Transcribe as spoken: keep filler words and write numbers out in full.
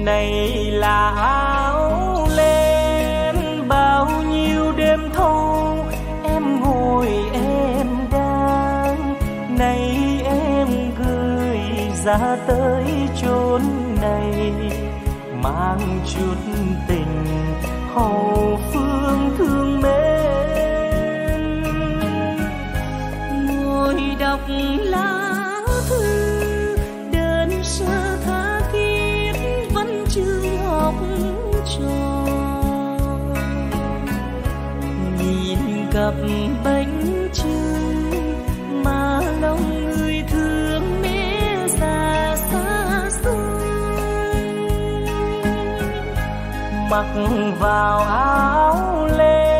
này là áo len. Bao nhiêu đêm thâu em ngồi em đang, nay em gửi ra tới chốn này, mang chút tình hậu phương thương mến. Ngồi đọc lá thư đơn sơ tha thiết vẫn chưa học trò, nhìn cặp bánh trưng mà lòng người thương mẹ già xa xôi. Mặc vào áo len